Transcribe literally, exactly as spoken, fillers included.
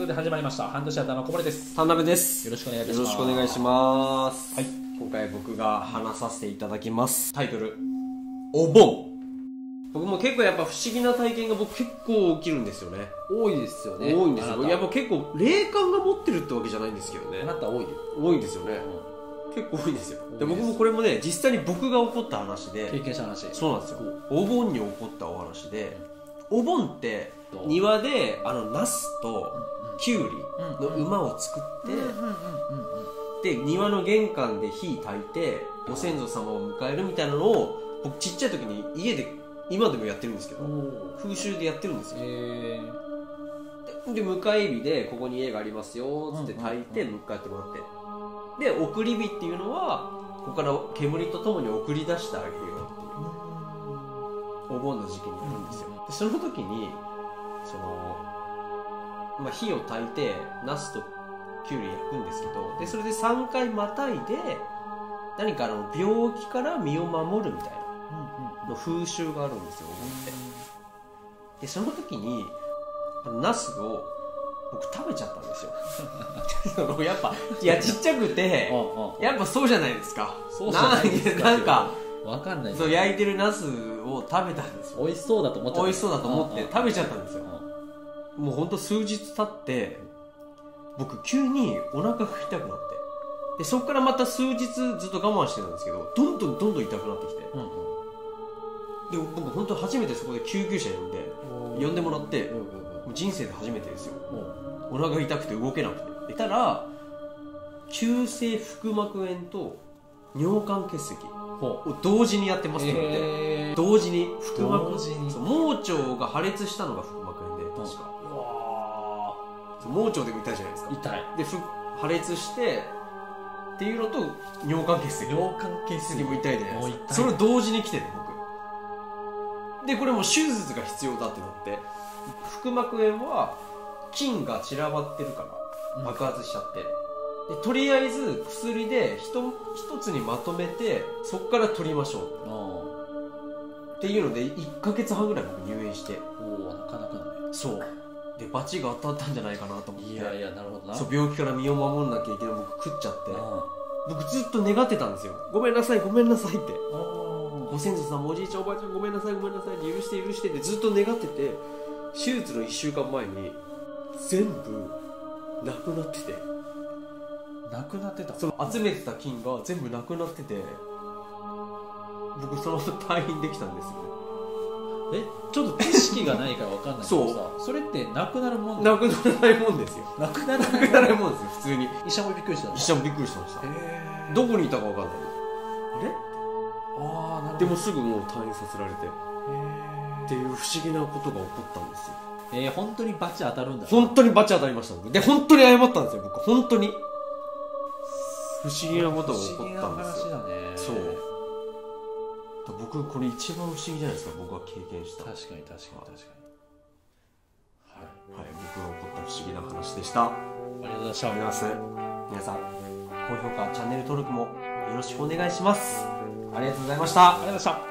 で始まりましたハンドシアターの小森です。 田辺です。 よろしくお願いいたします。 よろしくお願いします。 はい、 今回僕が話させていただきます。タイトル、お盆。僕も結構やっぱ不思議な体験が僕結構起きるんですよね。 多いですよね。 多いんですよ。やっぱ結構霊感が持ってるってわけじゃないんですけどね。 あなた多いよ。 多いんですよね、うん、結構多いんですよ。で僕もこれもね、実際に僕が起こった話で、 経験した話。そうなんですよ。 お盆に起こったお話で、お盆って庭であのナスとキュウリの馬を作ってで庭の玄関で火焚いてご先祖様を迎えるみたいなのを僕ちっちゃい時に家で今でもやってるんですけど、風習でやってるんですよ。へー。で迎え火でここに家がありますよっつって焚いて迎えてもらって、で送り火っていうのはここから煙とともに送り出してあげるよっていうお盆の時期にやるんですよ。でその時にその、まあ、火を焚いてナスとキュウリ焼くんですけど、でそれでさんかいまたいで何かあの病気から身を守るみたいなの風習があるんですよ、お盆って。でその時にあのナスを僕食べちゃったんですよやっぱいやちっちゃくてやっぱそうじゃないですか。 そうじゃないですか。 なんかわかんない。 そう焼いてるナスを食べたんですよ。 美味しそうだと思っちゃった。 美味しそうだと思って食べちゃったんですよ。もうほんと数日経って僕急にお腹が痛くなって、でそこからまた数日ずっと我慢してたんですけど、どんどんどんどん痛くなってきて、うんうん、で僕本当初めてそこで救急車呼んで呼んでもらって、もう人生で初めてですよ。お腹が痛くて動けなくて、でたら急性腹膜炎と尿管結石を同時にやってますって言って、えー、同時に腹膜同時にそう盲腸が破裂したのが腹膜炎で、確かそう盲腸でも痛いじゃないですか。 痛いで破裂してっていうのと尿管結石尿管結石も痛いじゃないですか。それを同時に来てて僕で、これもう手術が必要だってなって、腹膜炎は菌が散らばってるから爆発しちゃって、うん、でとりあえず薬で一つにまとめてそこから取りましょうっていうのでいっかげつはんぐらい僕入院して。 おお、なかなかだね。 そうでバチが当たったんじゃないかなと思って、 いやいや、なるほどな。 そう病気から身を守んなきゃいけない僕食っちゃって、僕ずっと願ってたんですよ。ごめんなさいごめんなさいって、ご先祖さんもおじいちゃんおばあちゃんごめんなさいごめんなさいって許して許してってずっと願ってて、手術のいっしゅうかんまえに全部なくなってて、 なくなってた。 その集めてた菌が全部なくなってて、僕その後退院できたんですよね。 え、ちょっと知識がないから分かんないけどさ、それってなくなるもんなくならないもんですよ。 なくならないもんですよ普通に。 医者もびっくりした。 医者もびっくりしてました。どこにいたか分かんない。あれああ、なるほど。でもすぐもう退院させられてっていう不思議なことが起こったんですよ。 えー、本当にバチ当たるんだ。 本当にバチ当たりました。で本当に謝ったんですよ僕。本当に不思議なことが起こったんですよ。不思議な話だね。そう僕これ一番不思議じゃないですか、僕が経験した。 確かに確かに確かに。 はい、はい、僕が起こった不思議な話でした。ありがとうございました。 皆さん高評価チャンネル登録もよろしくお願いします。ありがとうございました。 ありがとうございました。